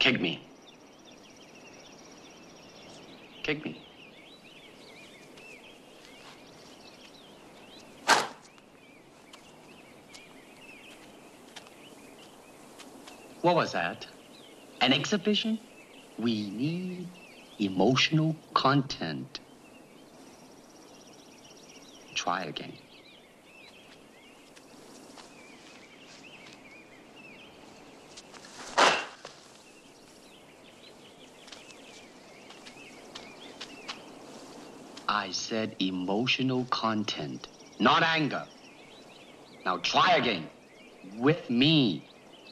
Kick me. Kick me. What was that? An exhibition? We need emotional content. Try again. I said emotional content, not anger. Now try again. With me.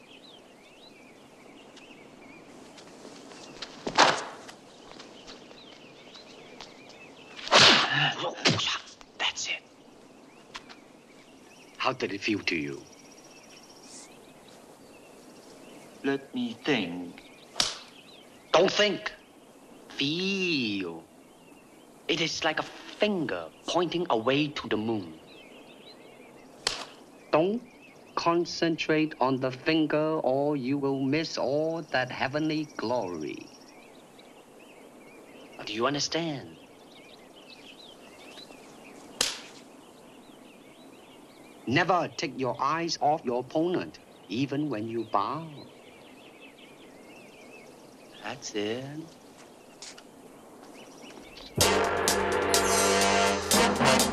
That's it. How did it feel to you? Let me think. Don't think. Feel. It is like a finger pointing away to the moon. Don't concentrate on the finger or you will miss all that heavenly glory. Do you understand? Never take your eyes off your opponent, even when you bow. That's it.